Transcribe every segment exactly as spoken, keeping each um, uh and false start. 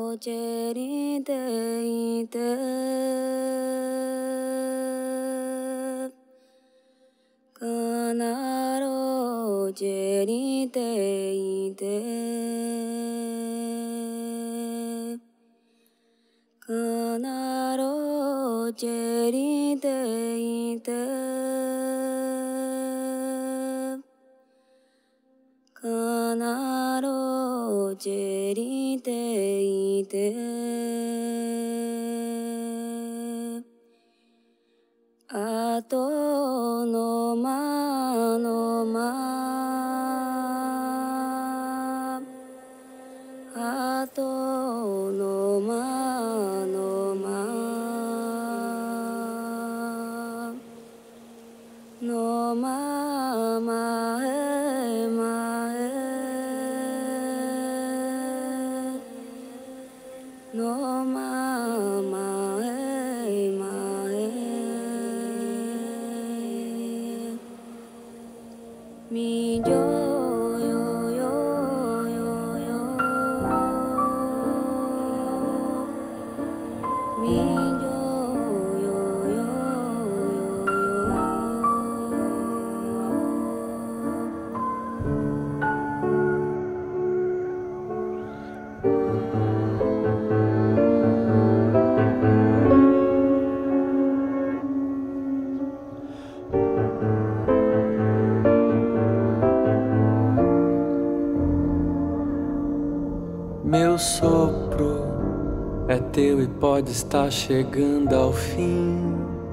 Meu sopro é teu e pode estar chegando ao fim.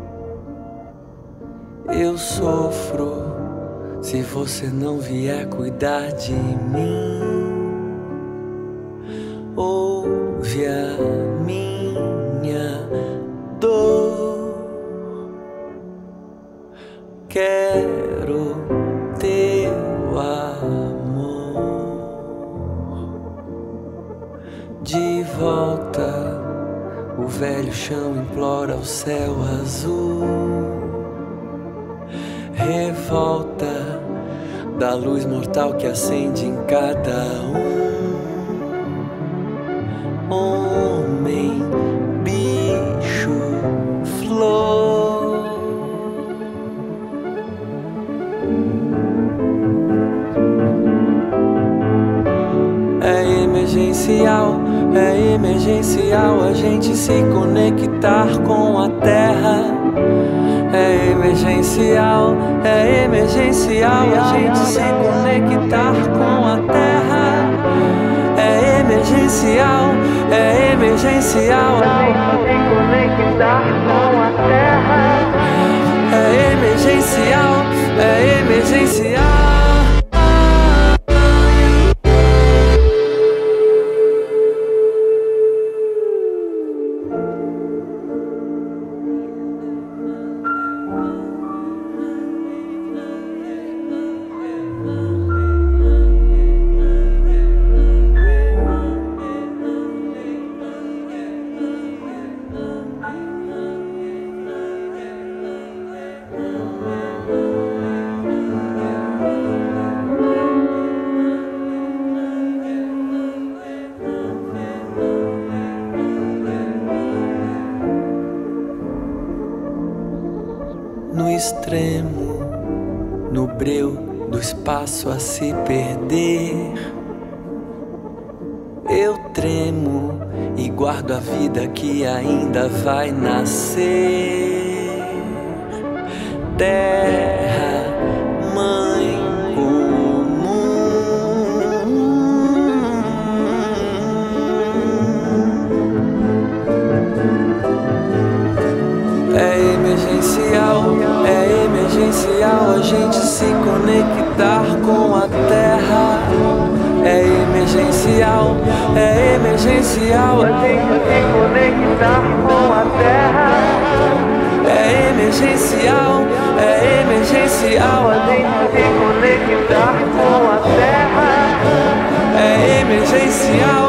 Eu sofro se você não vier cuidar de mim. Ouve a minha dor. Quero teu amor. De volta, o velho chão implora o céu azul. Revolta da luz mortal que acende em cada um. Homem, bicho, flor. É emergencial, é emergencial a gente se conectar com a terra. É emergencial, é emergencial a gente se conectar com a terra. É emergencial, é emergencial a gente se conectar com a terra. É emergencial, é emergencial. No extremo, no breu do espaço a se perder, eu tremo e guardo a vida que ainda vai nascer. Terra, mãe comum. É emergencial, é emergencial a gente se conectar com a terra. É emergencial, é emergencial a gente se conectar com a terra. É emergencial, é emergencial a gente se conectar com a terra. É emergencial.